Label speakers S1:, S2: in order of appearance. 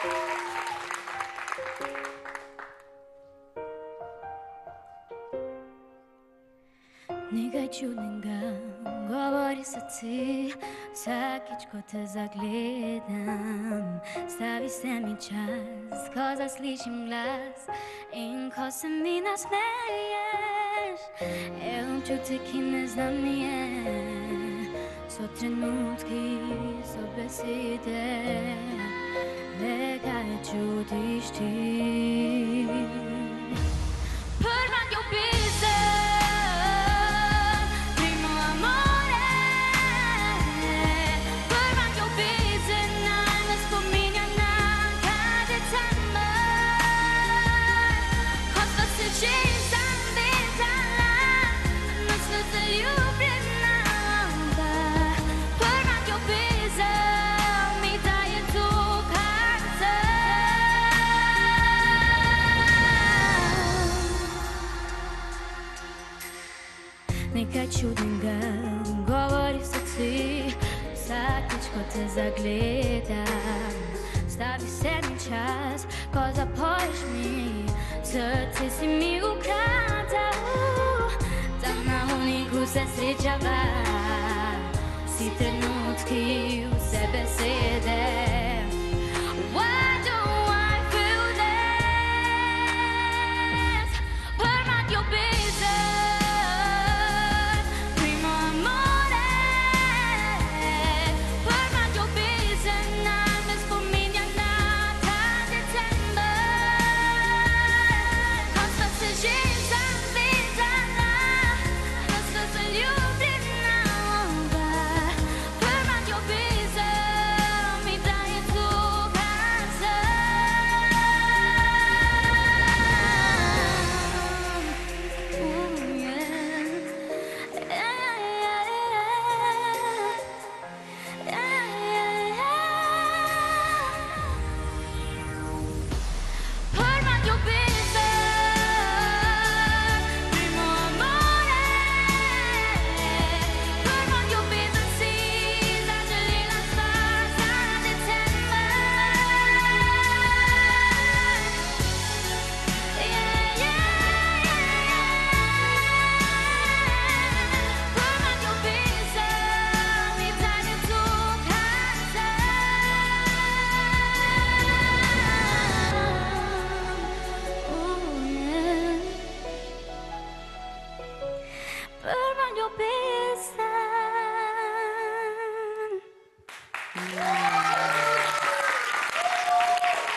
S1: Nikaj čudnim ga govori srce, vsakič, ko te zagledam. Stavi se mi čas, ko zaslišim glas in ko se mi nasmeješ. Je občutek, ki ne znam je, so trenutki, so besede, le kaj čutiš ti. Prva ljubezen, nekaj čudnega govori v srcu, vsakič, ko te zagledam. Stavi se mi čas, ko zapoješ mi, srce si mi ukradel. Tam na hodniku se srečava, vsi trenutki, vse besede.